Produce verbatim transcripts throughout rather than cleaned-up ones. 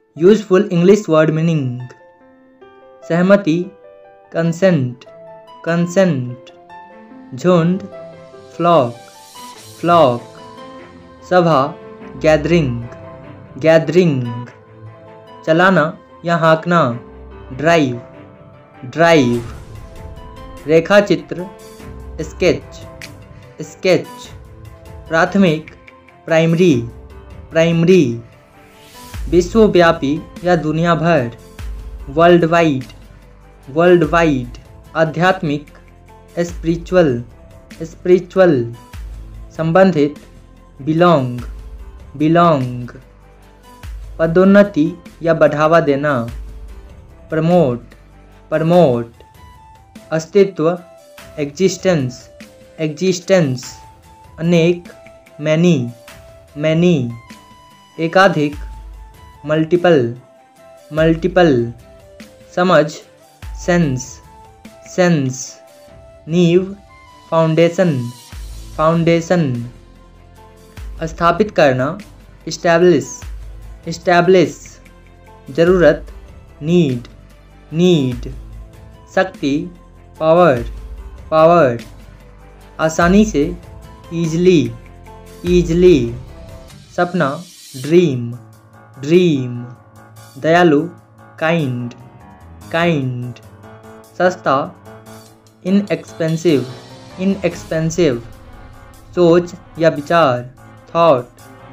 Useful English word meaning. सहमति consent, consent. झुंड flock, flock. सभा गैदरिंग, गैदरिंग। चलाना या हाँकना ड्राइव, ड्राइव। रेखा चित्र स्केच, स्केच। प्राथमिक प्राइमरी, प्राइमरी। विश्वव्यापी या दुनिया भर वर्ल्ड वाइड, वर्ल्ड वाइड। आध्यात्मिक स्पिरिचुअल, स्पिरिचुअल। संबंधित बिलोंग, बिलोंग। पदोन्नति या बढ़ावा देना प्रमोट, प्रमोट। अस्तित्व एग्जिस्टेंस, एग्जिस्टेंस। अनेक मैनी, मैनी। एकाधिक मल्टीपल, मल्टीपल। समझ सेंस, सेंस। नींव फाउंडेशन, फाउंडेशन। स्थापित करना इस्टेब्लिश, इस्टेब्लिश। जरूरत नीड, नीड। शक्ति पावर, पावर। आसानी से ईजली, ईजली। सपना ड्रीम, ड्रीम। दयालु काइंड, काइंड। सस्ता इनएक्सपेंसिव, इनएक्सपेंसिव। सोच या विचार थॉट,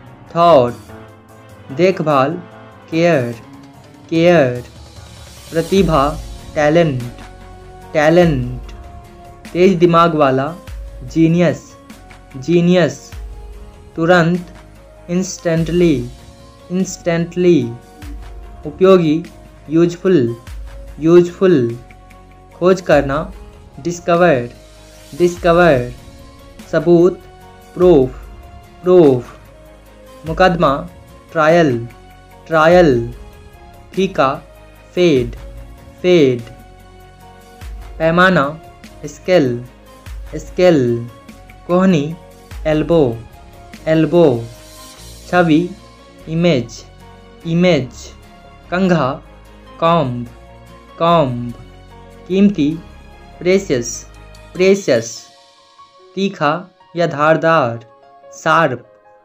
थॉट। देखभाल केयर, केयर। प्रतिभा टैलेंट, टैलेंट। तेज दिमाग वाला जीनियस, जीनियस। तुरंत इंस्टेंटली, इंस्टेंटली। उपयोगी यूजफुल, यूजफुल। खोज करना डिस्कवर, डिस्कवर। सबूत प्रूफ, प्रूफ। मुकदमा ट्रायल, ट्रायल। फीका फेड, फेड। पैमाना स्केल, स्केल। कोहनी एल्बो, एल्बो। छवि इमेज, इमेज। कंघा कॉम्ब, कॉम्ब। कीमती प्रेशियस, प्रेशियस। तीखा या धारदार शार्प,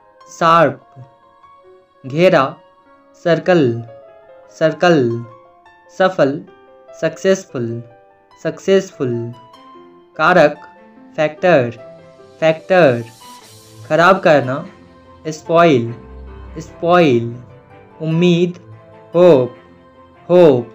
शार्प। घेरा सर्कल, सर्कल। सफल सक्सेसफुल, सक्सेसफुल। कारक फैक्टर, फैक्टर। खराब करना स्पॉइल, स्पॉइल। उम्मीद होप, होप।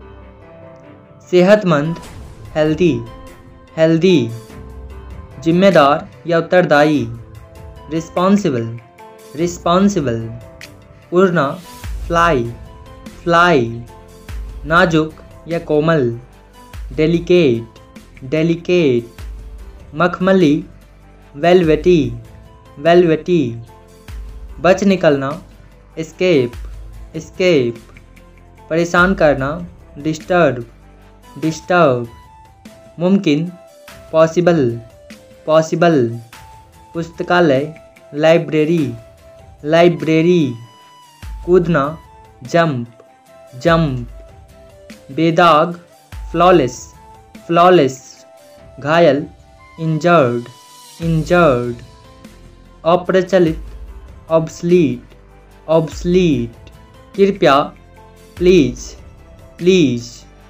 सेहतमंद हेल्दी, हेल्दी। जिम्मेदार या उत्तरदायी रिस्पॉन्सिबल, रिस्पॉन्सिबल। उड़ना फ्लाई, फ्लाई। नाजुक या कोमल डेलिकेट, डेलिकेट। मखमली वेलवेटी, वेलवेटी। बच निकलना एस्केप, एस्केप। परेशान करना डिस्टर्ब, डिस्टर्ब। मुमकिन पॉसिबल, पॉसिबल। पुस्तकालय लाइब्रेरी, लाइब्रेरी। कूदना जंप, जंप। बेदाग फ्लॉलेस, फ्लॉलेस। घायल इंजर्ड, इंजर्ड। अप्रचलित ऑब्सलीट, ऑब्सलीट। कृपया प्लीज, प्लीज।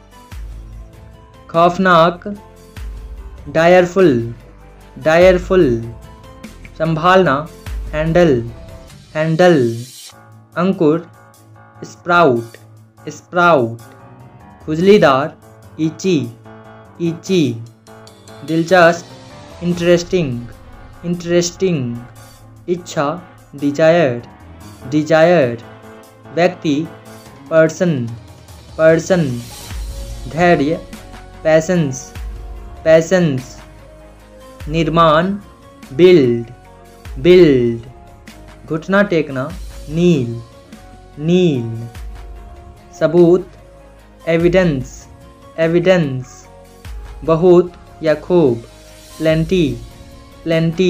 खौफनाक डायरफुल, डायरफुल। संभालना हैंडल, हैंडल। अंकुर स्प्राउट, स्प्राउट। खुजलीदार इची, इची। दिलचस्प इंटरेस्टिंग, इंटरेस्टिंग। इच्छा डिजायर, डिजायर। व्यक्ति पर्सन, पर्सन। धैर्य पैसेंस, पैसेंस। निर्माण बिल्ड, बिल्ड। घुटना टेकना नील, नील। सबूत एविडेंस, एविडेंस। बहुत या खूब प्लेंटी, प्लेंटी।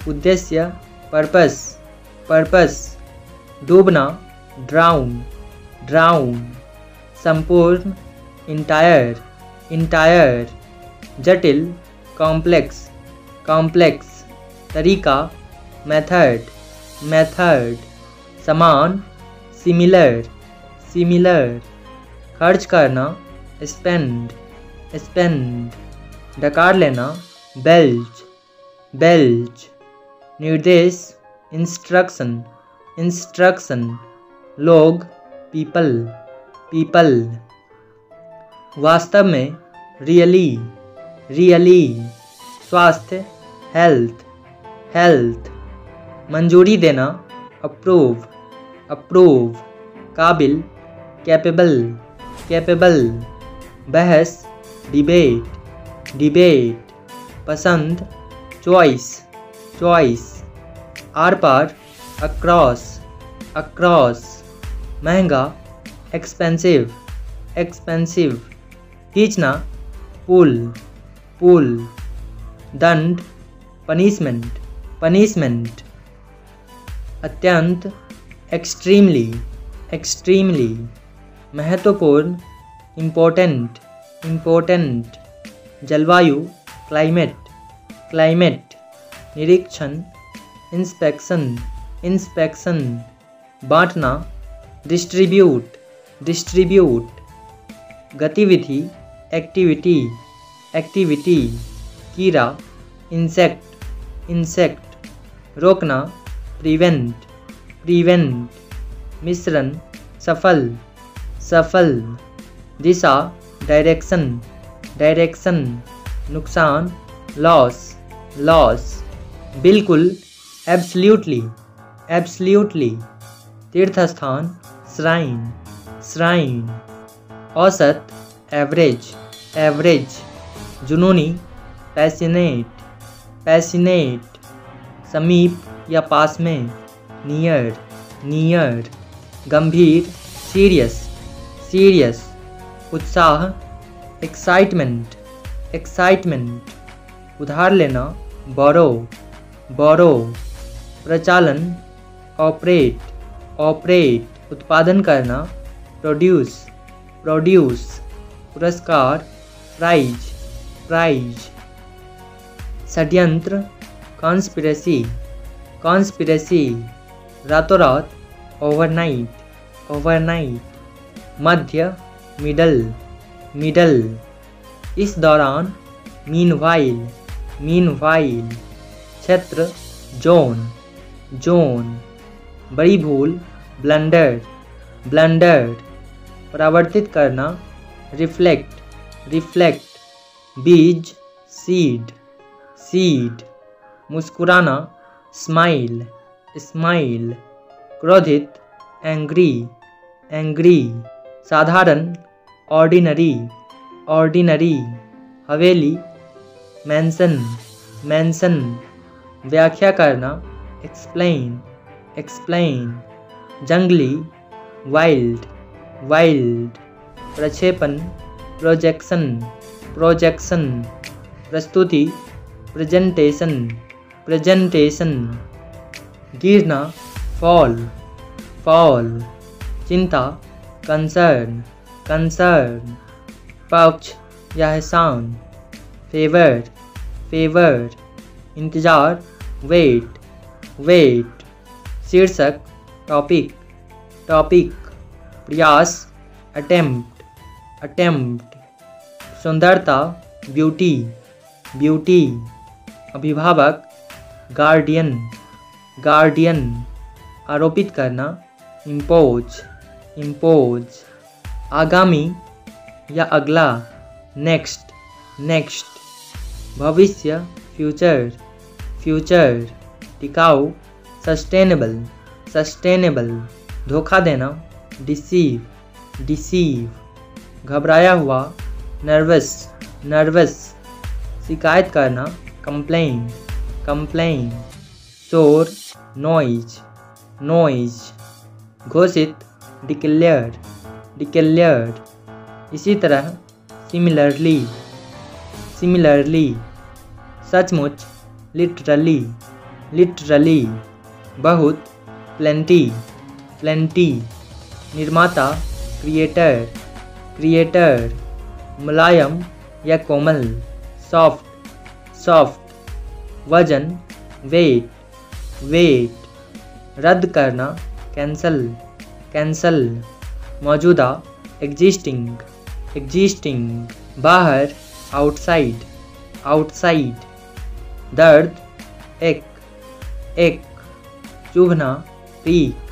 उद्देश्य पर्पस, पर्पस। डूबना ड्राउन, ड्राउन, संपूर्ण, इंटायर, इंटायर, जटिल, कॉम्प्लेक्स, कॉम्प्लेक्स, तरीका, मेथड, मेथड, समान, सिमिलर, सिमिलर, खर्च करना, स्पेंड, स्पेंड, डकार लेना, बेल्ज, बेल्ज, निर्देश, इंस्ट्रक्शन, इंस्ट्रक्शन, लोग, पीपल, पीपल, वास्तव में, रियली, रियली, स्वास्थ्य, हेल्थ, हेल्थ, मंजूरी देना, अप्रूव, अप्रूव, काबिल, कैपेबल, कैपेबल, बहस, डिबेट, डिबेट, पसंद, चॉइस, चॉइस, आर पार, अक्रॉस, अक्रॉस, महंगा, एक्सपेंसिव, एक्सपेंसिव, खींचना, पुल, पुल, दंड, पनिशमेंट, पनिशमेंट, अत्यंत, एक्सट्रीमली, एक्सट्रीमली, महत्वपूर्ण, इम्पोर्टेंट, इम्पोर्टेंट, जलवायु, क्लाइमेट, क्लाइमेट, निरीक्षण, इंस्पेक्शन, इंस्पेक्शन, बांटना, डिस्ट्रीब्यूट, डिस्ट्रीब्यूट, गतिविधि, एक्टिविटी, एक्टिविटी, कीड़ा, इंसेक्ट, इंसेक्ट, रोकना, प्रिवेंट, प्रिवेंट, मिश्रण, सफल, सफल, दिशा, डायरेक्शन, डायरेक्शन, नुकसान, लॉस, लॉस, बिल्कुल, एब्सल्यूटली, एब्सल्यूटली, तीर्थस्थान, श्राइन, श्राइन, औसत, एवरेज, एवरेज, जुनूनी, पैसिनेट, पैसिनेट, समीप या पास में, नियर, नियर, गंभीर, सीरियस, सीरियस, उत्साह, एक्साइटमेंट, एक्साइटमेंट, उधार लेना, बोरो, बोरो, प्रचालन, ऑपरेट, ऑपरेट, उत्पादन करना, प्रोड्यूस, प्रोड्यूस, पुरस्कार, प्राइज, प्राइज, षड्यंत्र, कॉन्स्पिरेसी, कॉन्स्पिरेसी, रातों रात, ओवरनाइट, ओवरनाइट, मध्य, मिडल, मिडल, इस दौरान, मीनवाइल, मीनवाइल, क्षेत्र, जोन, जोन, बड़ी भूल, ब्लंडर, ब्लंडर, परावर्तित करना, रिफ्लेक्ट, रिफ्लेक्ट, बीज, सीड, सीड, मुस्कुराना, स्माइल, स्माइल, क्रोधित, एंग्री, एंग्री, साधारण, ऑर्डिनरी, ऑर्डिनरी, हवेली, मैंसन, मैंसन, व्याख्या करना, एक्सप्लेन, एक्सप्लेन, जंगली, वाइल्ड, वाइल्ड, प्रक्षेपण, प्रोजेक्शन, प्रोजेक्शन, प्रस्तुति, प्रेजेंटेशन, प्रेजेंटेशन, गिरना, फॉल, फॉल, चिंता, कंसर्न, कंसर्न, पक्ष या एहसान, फेवर, फेवर, इंतजार, वेट, वेट, शीर्षक, टॉपिक, टॉपिक, प्रयास, अटेम्प्ट, अटेम्प्ट, सुंदरता, ब्यूटी, ब्यूटी, अभिभावक, गार्डियन, गार्डियन, आरोपित करना, इम्पोज, इम्पोज, आगामी या अगला, नेक्स्ट, नेक्स्ट, भविष्य, फ्यूचर, फ्यूचर, टिकाऊ, सस्टेनेबल, सस्टेनेबल, धोखा देना, डिसीव, डिसीव, घबराया हुआ, नर्वस, नर्वस, शिकायत करना, कंप्लेन, कंप्लेन, शोर, नॉइज, नॉइज, घोषित, डिक्लेयर, डिक्लेयर, इसी तरह, सिमिलरली, सिमिलरली, सचमुच, लिटरली, लिटरली, बहुत, प्लेंटी, प्लेंटी, निर्माता, क्रिएटर क्रिएटर। मुलायम या कोमल, सॉफ्ट सॉफ्ट। वजन, वेट वेट। रद्द करना, कैंसल कैंसल। मौजूदा, एग्जिस्टिंग एग्जिस्टिंग। बाहर, आउटसाइड आउटसाइड। दर्द, एक एक। चुभना, पीक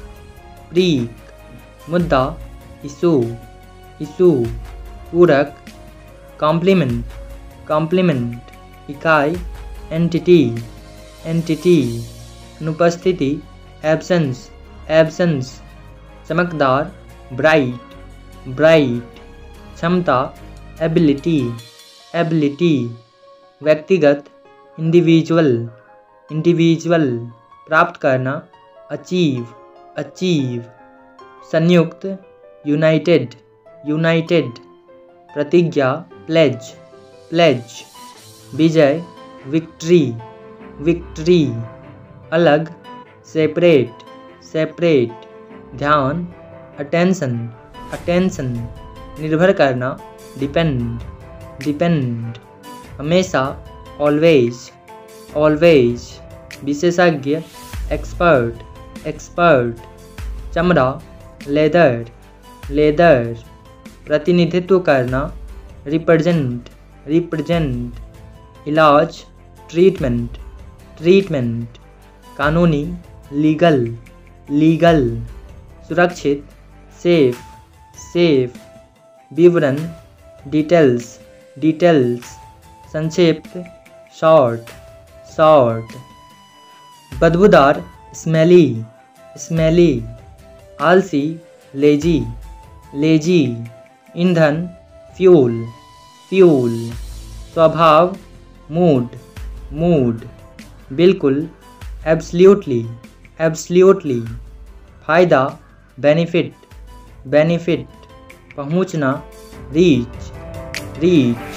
प्रीक। मुद्दा, इशू इशू। पूरक, कॉम्प्लीमेंट कॉम्प्लीमेंट। इकाई, एंटिटी एंटिटी। अनुपस्थिति, एब्सेंस एब्सेंस। चमकदार, ब्राइट ब्राइट। क्षमता, एबिलिटी एबिलिटी। व्यक्तिगत, इंडिविजुअल इंडिविजुअल। प्राप्त करना, अचीव अचीव। संयुक्त, यूनाइटेड यूनाइटेड। प्रतिज्ञा, प्लेज प्लेज। विजय, विक्ट्री विक्ट्री। अलग, सेपरेट सेपरेट। ध्यान, अटेंशन अटेंशन। निर्भर करना, डिपेंड डिपेंड। हमेशा, ऑलवेज ऑलवेज। विशेषज्ञ, एक्सपर्ट एक्सपर्ट। चमड़ा, लेदर लेदर। प्रतिनिधित्व करना, रिप्रेजेंट रिप्रेजेंट। इलाज, ट्रीटमेंट ट्रीटमेंट। कानूनी, लीगल लीगल। सुरक्षित, सेफ सेफ। विवरण, डिटेल्स डिटेल्स। संक्षिप्त, शॉर्ट शॉर्ट। बदबूदार, स्मेली स्मेली। आलसी, लेजी लेजी। ईंधन, फ्यूल फ्यूल। स्वभाव, मूड मूड। बिल्कुल, एब्सल्यूटली एब्सल्यूटली। फायदा, बेनिफिट बेनिफिट। पहुंचना, रीच रीच।